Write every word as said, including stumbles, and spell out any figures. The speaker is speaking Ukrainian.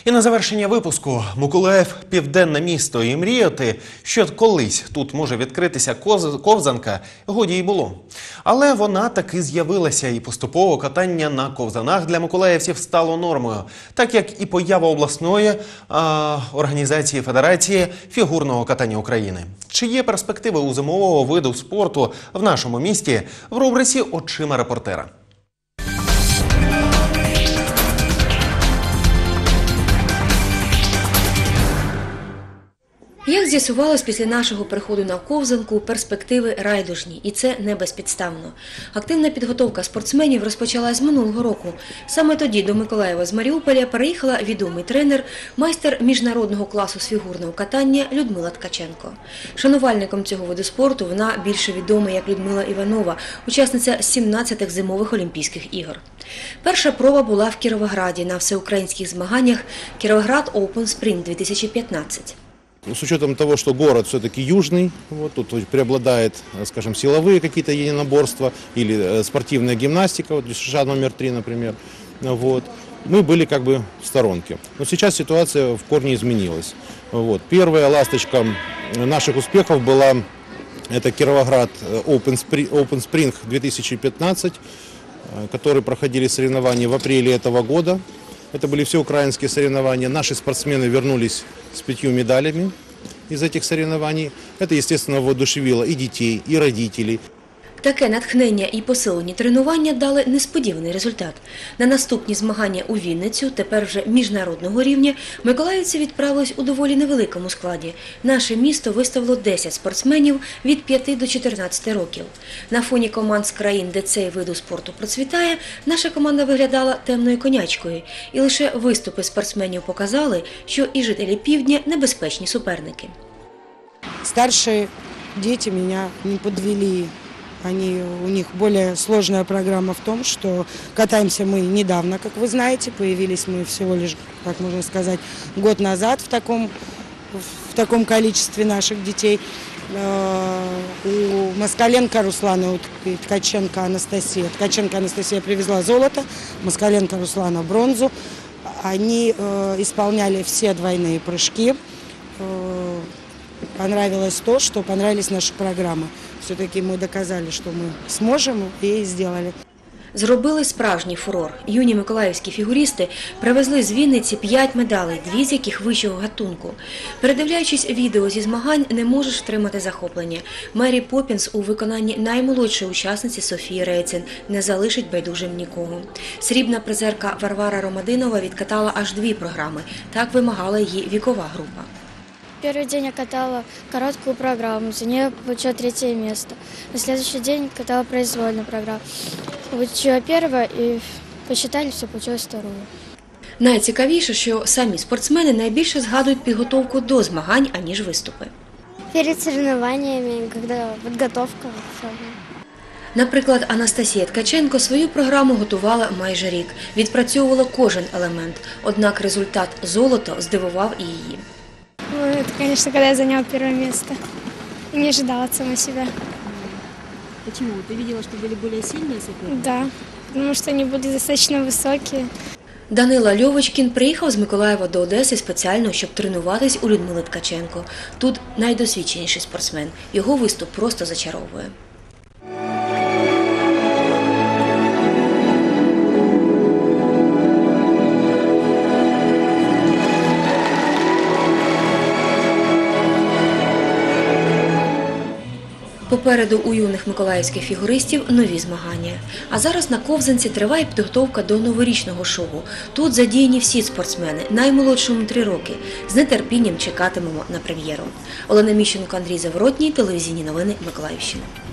І на завершення випуску Миколаїв – південне місто, і мріяти, що колись тут може відкритися ковзанка, годі й було. Але вона таки з'явилася, і поступово катання на ковзанах для миколаївців стало нормою, так як і поява обласної а, організації Федерації фігурного катання України. Чи є перспективи у зимового виду спорту в нашому місті? В рубриці «Очима репортера». Як з'ясувалось після нашого приходу на ковзанку, перспективи райдужні. І це не безпідставно. Активна підготовка спортсменів розпочалась з минулого року. Саме тоді до Миколаєва з Маріуполя переїхала відомий тренер, майстер міжнародного класу з фігурного катання Людмила Ткаченко. Шанувальником цього виду спорту вона більше відома як Людмила Іванова, учасниця сімнадцятих зимових Олімпійських ігор. Перша проба була в Кіровограді на всеукраїнських змаганнях «Кіровоград Open Spring дві тисячі п'ятнадцять». С учетом того, что город все-таки южный, вот тут преобладает, скажем, силовые какие-то единоборства или спортивная гимнастика, вот США номер три, например, вот, мы были как бы в сторонке. Но сейчас ситуация в корне изменилась. Вот. Первая ласточка наших успехов была это Кировоград Open Spring две тысячи пятнадцать, которые проходили соревнования в апреле этого года. Это были всеукраинские соревнования. Наши спортсмены вернулись с пятью медалями из этих соревнований. Это, естественно, воодушевило и детей, и родителей. Таке натхнення і посилені тренування дали несподіваний результат. На наступні змагання у Вінницю, тепер вже міжнародного рівня, миколаївці відправились у доволі невеликому складі. Наше місто виставило десять спортсменів від п'яти до чотирнадцяти років. На фоні команд з країн, де цей вид спорту процвітає, наша команда виглядала темною конячкою. І лише виступи спортсменів показали, що і жителі півдня – небезпечні суперники. Старші діти мене не підвели. Они, у них более сложная программа в том, что катаемся мы недавно, как вы знаете, появились мы всего лишь, как можно сказать, год назад в таком, в таком количестве наших детей. У Москаленко Руслана и Ткаченко Анастасия. Ткаченко Анастасия привезла золото, Москаленко Руслана бронзу. Они исполняли все двойные прыжки. Понравилось то, что понравились наши программы. Все-таки мы доказали, что мы сможем, и сделали. Зробили справжній фурор. Юні миколаївські фігуристи привезли з Вінниці п'ять медалей, дві з яких вищого гатунку. Передивляючись відео зі змагань, не можеш втримати захоплення. Мері Поппінс у виконанні наймолодшої учасниці Софії Рейцин не залишить байдужим нікого. Срібна призерка Варвара Ромадинова відкатала аж дві програми. Так вимагала її вікова група. Первый день я катала короткую программу, за нее получила третье место. На следующий день катала произвольную программу. Получила первое и посчитали, все, получилось второе. Найцікавіше, що самі спортсмени найбільше згадують підготовку до змагань, аніж виступи. Перед соревнованиями, коли підготовка. Наприклад, Анастасія Ткаченко свою програму готувала майже рік. Відпрацьовувала кожен елемент. Однак результат золото здивував і її. Ну, это, конечно, когда я заняла первое место. Не ожидала от самой себя. Почему? Ты видела, что были более сильные соперники? Да, потому что они были достаточно высокие. Данила Льовочкін приїхав з Миколаєва до Одеси спеціально, щоб тренуватись у Людмили Ткаченко. Тут найдосвідченіший спортсмен. Його виступ просто зачаровує. Попереду у юних миколаївських фігуристів нові змагання. А зараз на ковзанці триває підготовка до новорічного шоу. Тут задіяні всі спортсмени, наймолодшому три роки. З нетерпінням чекатимемо на прем'єру. Олена Міщенко, Андрій Заворотній, телевізійні новини Миколаївщини.